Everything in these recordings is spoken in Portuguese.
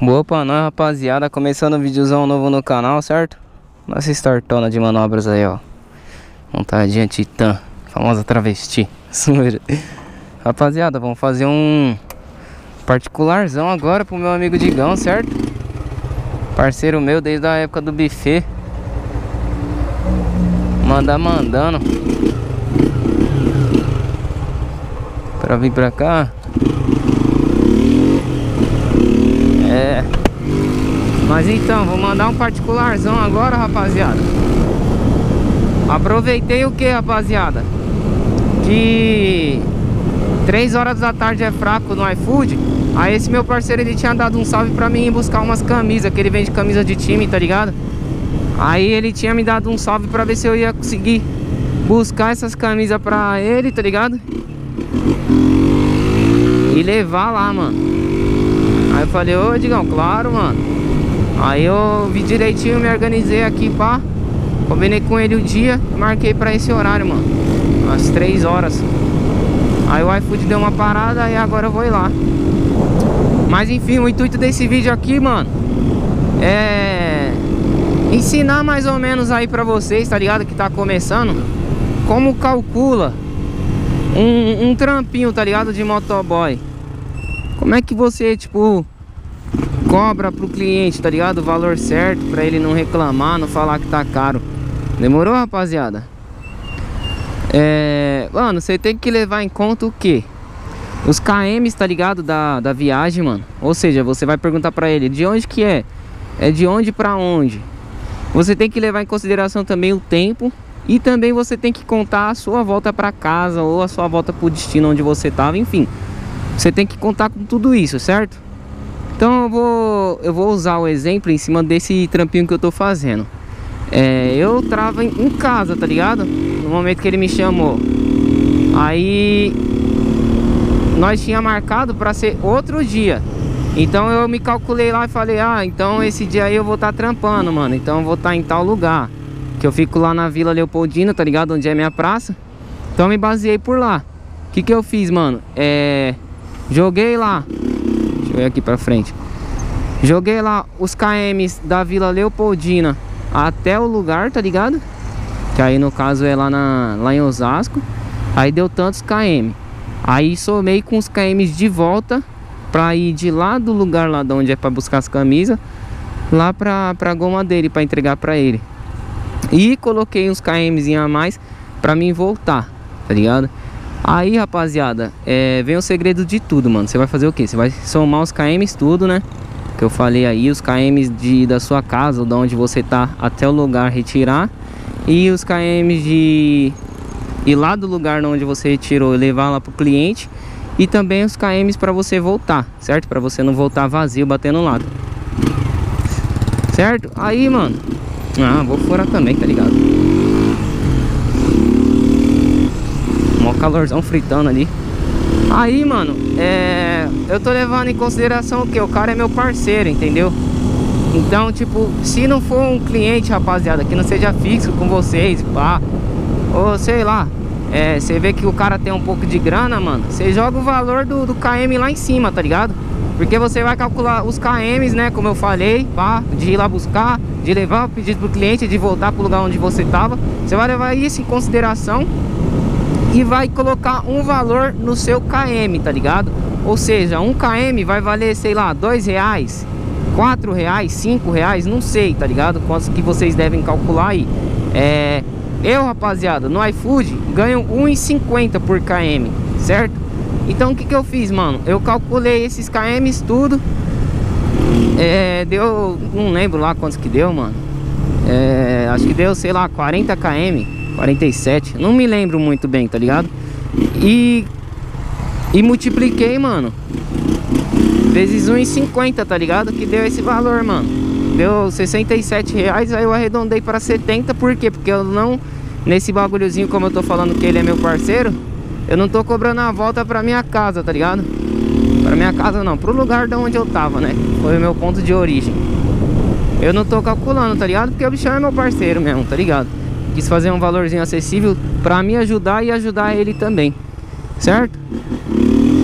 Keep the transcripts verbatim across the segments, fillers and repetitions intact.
Boa pra nós, rapaziada. Começando um videozão novo no canal, certo? Nossa startona de manobras aí, ó. Montadinha Titã, famosa travesti. Rapaziada, vamos fazer um particularzão agora pro meu amigo Digão, certo? Parceiro meu desde a época do buffet. Mandar mandando pra vir pra cá. É. Mas então, vou mandar um particularzão agora, rapaziada. Aproveitei o que, rapaziada? Que três horas da tarde é fraco no iFood. Aí esse meu parceiro, ele tinha dado um salve pra mim ir buscar umas camisas, que ele vende camisa de time, tá ligado? Aí ele tinha me dado um salve pra ver se eu ia conseguir buscar essas camisas pra ele, tá ligado? E levar lá, mano. Aí eu falei, ô Digão, claro, mano. Aí eu vi direitinho, me organizei aqui, pá. Combinei com ele o dia, marquei pra esse horário, mano. Às três horas. Aí o iFood deu uma parada e agora eu vou ir lá. Mas enfim, o intuito desse vídeo aqui, mano, é ensinar mais ou menos aí pra vocês, tá ligado? Que tá começando, como calcula um, um trampinho, tá ligado? De motoboy. Como é que você, tipo, cobra pro cliente, tá ligado? O valor certo, pra ele não reclamar, não falar que tá caro. Demorou, rapaziada? É... Mano, você tem que levar em conta o quê? Os kms, tá ligado? Da, da viagem, mano. Ou seja, você vai perguntar pra ele, de onde que é? É de onde pra onde? Você tem que levar em consideração também o tempo. E também você tem que contar a sua volta pra casa, ou a sua volta pro destino onde você tava, enfim. Você tem que contar com tudo isso, certo? Então eu vou, eu vou usar o exemplo em cima desse trampinho que eu tô fazendo. É, eu tava em, em casa, tá ligado? No momento que ele me chamou. Aí nós tinha marcado pra ser outro dia. Então eu me calculei lá e falei, ah, então esse dia aí eu vou estar tá trampando, mano. Então eu vou estar tá em tal lugar. Que eu fico lá na Vila Leopoldina, tá ligado? Onde é minha praça. Então eu me baseei por lá. O que que eu fiz, mano? É... Joguei lá, deixa eu ver aqui pra frente. Joguei lá os kms da Vila Leopoldina até o lugar, tá ligado? Que aí no caso é lá, na, lá em Osasco. Aí deu tantos km. Aí somei com os kms de volta pra ir de lá do lugar lá de onde é pra buscar as camisas, lá pra, pra goma dele, pra entregar pra ele. E coloquei uns kms a mais pra mim voltar, tá ligado? Aí, rapaziada, é, vem o segredo de tudo, mano. Você vai fazer o quê? Você vai somar os kms tudo, né? Que eu falei aí, os kms de, da sua casa, ou de onde você tá, até o lugar retirar. E os kms de ir lá do lugar onde você retirou e levar lá pro cliente. E também os kms pra você voltar, certo? Pra você não voltar vazio, batendo lado. Certo? Aí, mano, ah, vou furar também, tá ligado? Mó calorzão fritando ali. Aí, mano, é... eu tô levando em consideração o que? O cara é meu parceiro, entendeu? Então, tipo, se não for um cliente, rapaziada, que não seja fixo com vocês, pá, ou sei lá, é, você vê que o cara tem um pouco de grana, mano, você joga o valor do, do K M lá em cima, tá ligado? Porque você vai calcular os K Ms, né, como eu falei, pá, de ir lá buscar, de levar o pedido pro cliente, de voltar pro lugar onde você tava. Você vai levar isso em consideração e vai colocar um valor no seu K M, tá ligado? Ou seja, um K M vai valer, sei lá, dois reais, quatro reais, cinco reais, não sei, tá ligado? Quantos que vocês devem calcular aí. É... Eu, rapaziada, no iFood ganho um real e cinquenta por K M, certo? Então o que que eu fiz, mano? Eu calculei esses K Ms tudo. É... Deu... Não lembro lá quantos que deu, mano. É... Acho que deu, sei lá, quarenta km. quarenta e sete, não me lembro muito bem, tá ligado? E E multipliquei, mano, vezes um real e cinquenta, tá ligado? Que deu esse valor, mano. Deu sessenta e sete reais. Aí eu arredondei para setenta, por quê? Porque eu não, nesse bagulhozinho, como eu tô falando que ele é meu parceiro, eu não tô cobrando a volta pra minha casa, tá ligado? Pra minha casa não, pro lugar de onde eu tava, né? Foi o meu ponto de origem. Eu não tô calculando, tá ligado? Porque o bichão é meu parceiro mesmo, tá ligado? Quis fazer um valorzinho acessível pra me ajudar e ajudar ele também, certo?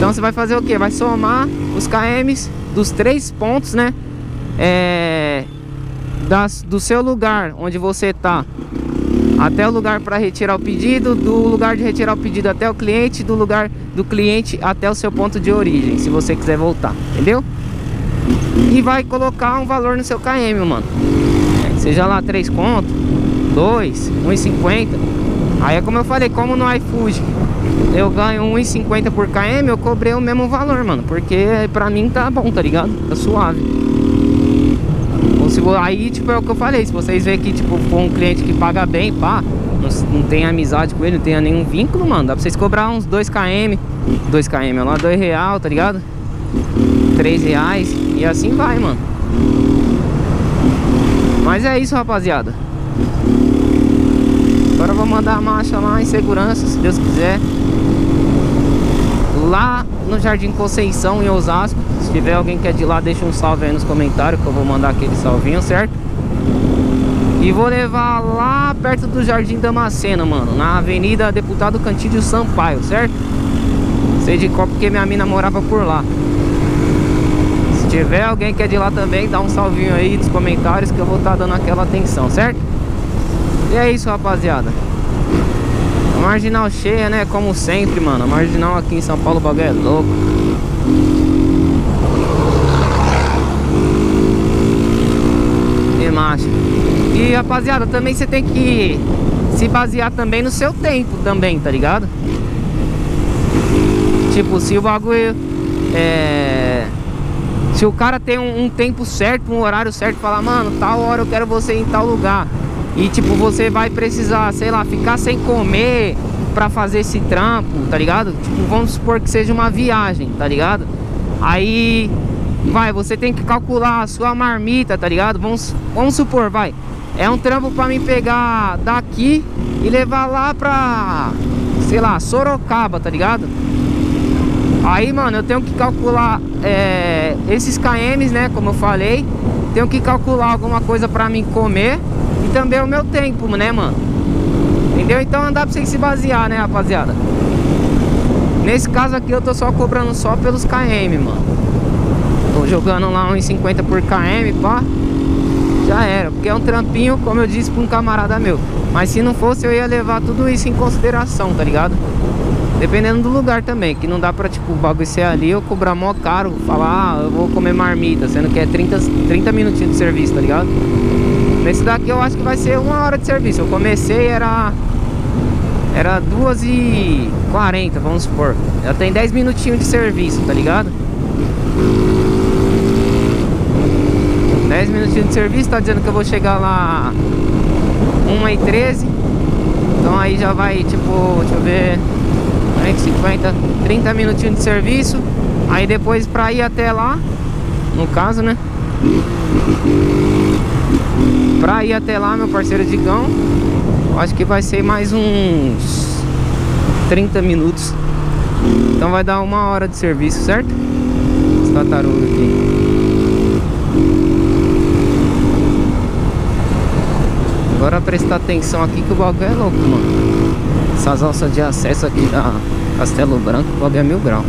Então você vai fazer o que? Vai somar os K Ms dos três pontos, né? É, das, do seu lugar onde você tá até o lugar para retirar o pedido, do lugar de retirar o pedido até o cliente, do lugar do cliente até o seu ponto de origem, se você quiser voltar, entendeu? E vai colocar um valor no seu K M, mano. É, seja lá três conto, dois, um e cinquenta. Aí é como eu falei, como no iFood eu ganho um e cinquenta por K M, eu cobrei o mesmo valor, mano, porque pra mim tá bom, tá ligado? Tá suave. Ou se, aí, tipo, é o que eu falei, se vocês verem que, tipo, for um cliente que paga bem, pá, não, não tem amizade com ele, não tem nenhum vínculo, mano, dá pra vocês cobrar uns dois K M, dois K M, lá, dois real, tá ligado? três reais, e assim vai, mano. Mas é isso, rapaziada. Agora eu vou mandar a marcha lá em segurança, se Deus quiser, lá no Jardim Conceição, em Osasco. Se tiver alguém que é de lá, deixa um salve aí nos comentários, que eu vou mandar aquele salvinho, certo? E vou levar lá perto do Jardim Damascena, mano, na Avenida Deputado Cantídio Sampaio, certo? Sei de qual, porque minha mina morava por lá. Se tiver alguém que é de lá também, dá um salvinho aí nos comentários, que eu vou estar dando aquela atenção, certo? E é isso, rapaziada. A marginal cheia, né? Como sempre, mano. A marginal aqui em São Paulo, o bagulho é louco. E macho. E, rapaziada, também você tem que se basear também no seu tempo também, tá ligado? Tipo, se o bagulho é... se o cara tem um, um tempo certo, um horário certo, falar, mano, tal hora eu quero você em tal lugar. E tipo, você vai precisar, sei lá, ficar sem comer pra fazer esse trampo, tá ligado? Tipo, vamos supor que seja uma viagem, tá ligado? Aí, vai, você tem que calcular a sua marmita, tá ligado? Vamos, vamos supor, vai, é um trampo pra mim pegar daqui e levar lá pra, sei lá, Sorocaba, tá ligado? Aí, mano, eu tenho que calcular é, esses K Ms, né, como eu falei. Tenho que calcular alguma coisa pra mim comer e também o meu tempo, né, mano? Entendeu? Então não dá pra vocês se basear, né, rapaziada? Nesse caso aqui eu tô só cobrando só pelos K M, mano. Tô jogando lá um e cinquenta por K M, pá. Já era, porque é um trampinho, como eu disse pra um camarada meu. Mas se não fosse, eu ia levar tudo isso em consideração, tá ligado? Dependendo do lugar também, que não dá pra, tipo, o bagulho ser ali, eu cobrar mó caro, falar, ah, eu vou comer marmita, sendo que é trinta, trinta minutinhos de serviço, tá ligado? Nesse daqui eu acho que vai ser uma hora de serviço. Eu comecei, era Era duas e quarenta, vamos supor. Já tem dez minutinhos de serviço, tá ligado? dez minutinhos de serviço, tá dizendo que eu vou chegar lá uma e treze. Então aí já vai, tipo, deixa eu ver, cinquenta, trinta minutinhos de serviço. Aí depois pra ir até lá, no caso, né? Pra ir até lá, meu parceiro Digão, acho que vai ser mais uns trinta minutos. Então vai dar uma hora de serviço, certo? Esse tartaruga aqui. Agora prestar atenção aqui que o bagulho é louco, mano. Essas alças de acesso aqui da Castelo Branco, o bagulho é mil grau.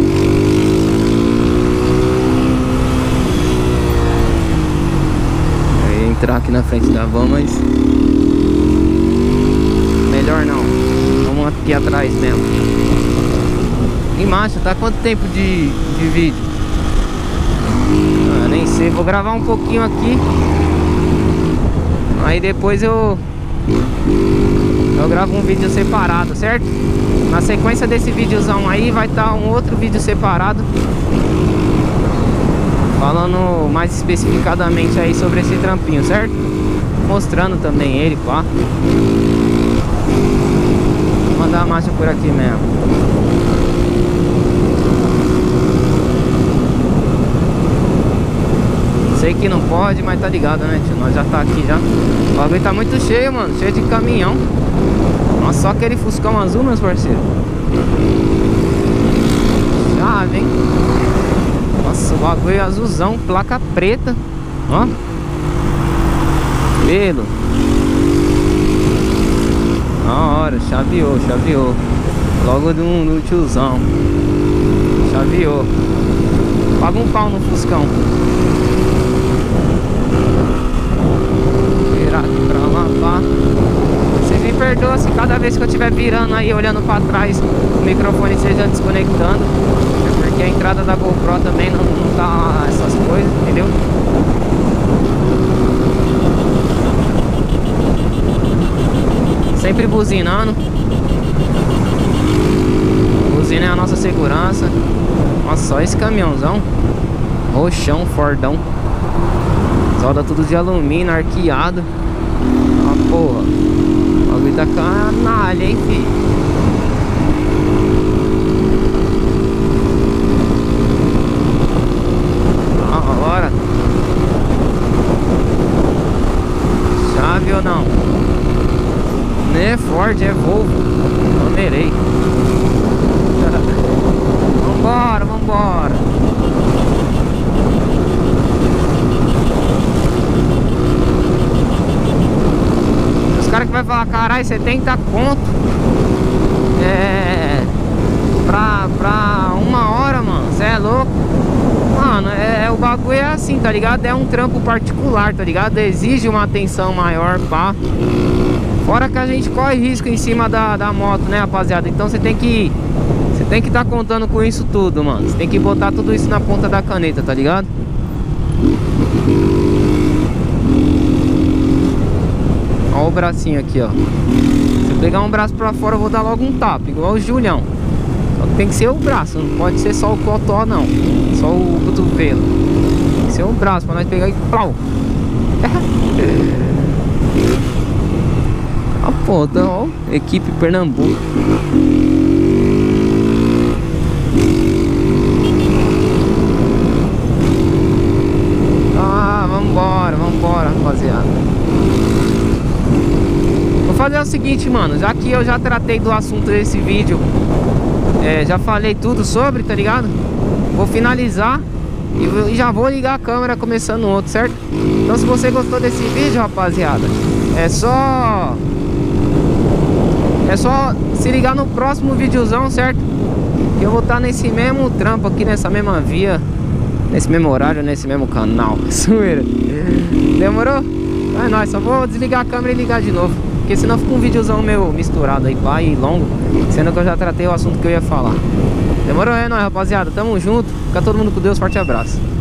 Eu ia entrar aqui na frente da van, mas melhor não. Vamos aqui atrás mesmo. E macho, tá quanto tempo de, de vídeo? Ah, nem sei, vou gravar um pouquinho aqui. Aí depois eu Eu gravo um vídeo separado, certo? Na sequência desse videozão aí vai estar um outro vídeo separado, falando mais especificadamente aí sobre esse trampinho, certo? Mostrando também ele, pá. Vou mandar a marcha por aqui mesmo. Sei que não pode, mas tá ligado, né, tio? Nós já tá aqui já. O bagulho tá muito cheio, mano. Cheio de caminhão. Nossa, só aquele Fuscão azul, meus parceiros. Chave, hein? Nossa, o bagulho é azulzão. Placa preta. Ó. Pelo. Na hora, chaveou, chaveou. Logo do, do tiozão. Chaveou. Paga um pau no Fuscão. Virar aqui pra lá, pá. Vocês me perdoam se cada vez que eu estiver virando aí, olhando pra trás, o microfone esteja desconectando. É porque a entrada da GoPro também não, não tá essas coisas, entendeu? Sempre buzinando. Buzina é a nossa segurança. Nossa, só esse caminhãozão roxão, Fordão. Solda tudo de alumínio, arqueado. Ah, porra. O bagulho tá canalha, hein, filho. Ah, agora. Chave ou não? Não é Ford, é Volvo. Numerei. Vambora, vambora. Os caras que vai falar, caralho, setenta conto É pra, pra uma hora, mano. Você é louco. Mano, é, é, o bagulho é assim, tá ligado? É um trampo particular, tá ligado? Exige uma atenção maior, pá. Fora que a gente corre risco em cima da, da moto, né, rapaziada? Então você tem que Você tem que estar tá contando com isso tudo, mano. Você tem que botar tudo isso na ponta da caneta, tá ligado? Ó o bracinho aqui, ó. Se eu pegar um braço pra fora, eu vou dar logo um tapa, igual o Julião. Só que tem que ser o braço, não pode ser só o cotó, não. Só o cotovelo. Tem que ser o braço pra nós pegar e plau. Ah, pô, então, ó, equipe Pernambuco. Ah, vambora, vambora, rapaziada. Vou fazer o seguinte, mano. Já que eu já tratei do assunto desse vídeo, é, já falei tudo sobre, tá ligado? Vou finalizar e já vou ligar a câmera começando outro, certo? Então se você gostou desse vídeo, rapaziada, é só É só se ligar no próximo videozão, certo? Que eu vou estar nesse mesmo trampo aqui, nessa mesma via, nesse mesmo horário, nesse mesmo canal. Sueira. Demorou? É nóis, só vou desligar a câmera e ligar de novo, porque senão fica um videozão meu misturado aí, pá, e longo, sendo que eu já tratei o assunto que eu ia falar. Demorou? É nóis, rapaziada, tamo junto. Fica todo mundo com Deus, forte abraço.